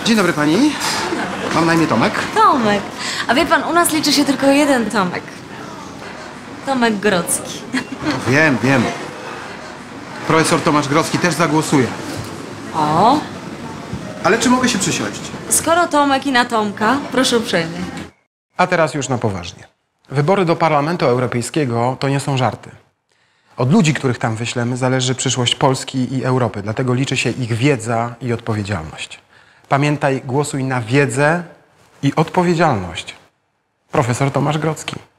Dzień dobry pani. Mam na imię Tomek. Tomek. A wie pan, u nas liczy się tylko jeden Tomek. Tomek Grodzki. Wiem. Profesor Tomasz Grodzki też zagłosuje. O, Ale czy mogę się przysiąść? skoro Tomek i na Tomka, proszę uprzejmie. A teraz już na poważnie. Wybory do Parlamentu Europejskiego to nie są żarty. Od ludzi, których tam wyślemy, zależy przyszłość Polski i Europy. Dlatego liczy się ich wiedza i odpowiedzialność. Pamiętaj, głosuj na wiedzę i odpowiedzialność. Profesor Tomasz Grodzki.